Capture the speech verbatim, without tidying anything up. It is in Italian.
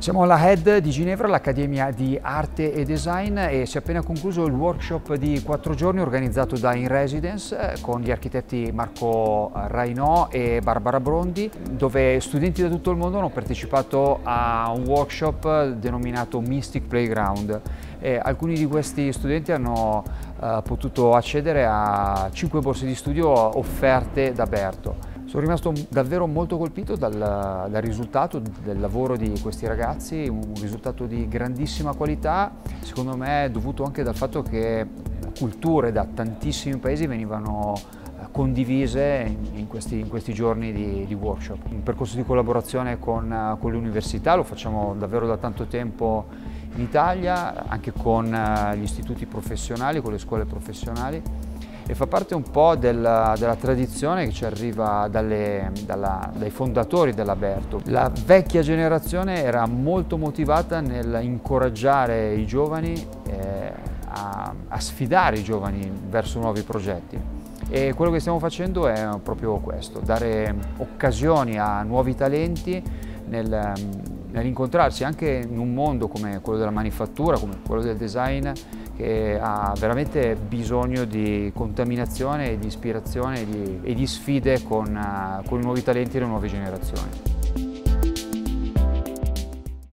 Siamo alla Head di Ginevra, l'Accademia di Arte e Design, e si è appena concluso il workshop di quattro giorni organizzato da In Residence con gli architetti Marco Rainò e Barbara Brondi, dove studenti da tutto il mondo hanno partecipato a un workshop denominato Mystic Playground. E alcuni di questi studenti hanno uh, potuto accedere a cinque borse di studio offerte da Berto. Sono rimasto davvero molto colpito dal, dal risultato del lavoro di questi ragazzi, un risultato di grandissima qualità, secondo me dovuto anche dal fatto che culture da tantissimi paesi venivano condivise in, in, questi, in questi giorni di, di workshop. Un percorso di collaborazione con, con le università, lo facciamo davvero da tanto tempo in Italia, anche con gli istituti professionali, con le scuole professionali, e fa parte un po' della, della tradizione che ci arriva dalle, dalla, dai fondatori della Berto. La vecchia generazione era molto motivata nel incoraggiare i giovani eh, a, a sfidare i giovani verso nuovi progetti. E quello che stiamo facendo è proprio questo, dare occasioni a nuovi talenti nel, nell'incontrarsi anche in un mondo come quello della manifattura, come quello del design, che ha veramente bisogno di contaminazione, di ispirazione e di, e di sfide con, uh, con i nuovi talenti e le nuove generazioni.